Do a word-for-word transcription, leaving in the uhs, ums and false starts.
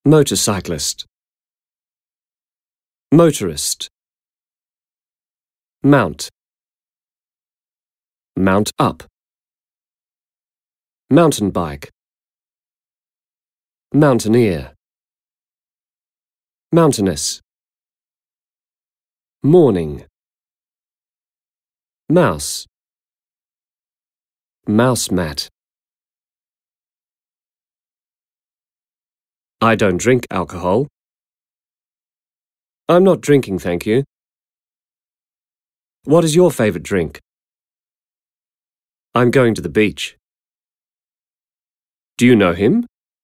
Motorcyclist. Motorist. Mount. Mount up. Mountain bike. Mountaineer. Mountainous. Morning. Mouse. Mouse mat. I don't drink alcohol. I'm not drinking, thank you. What is your favourite drink? I'm going to the beach. Do you know him?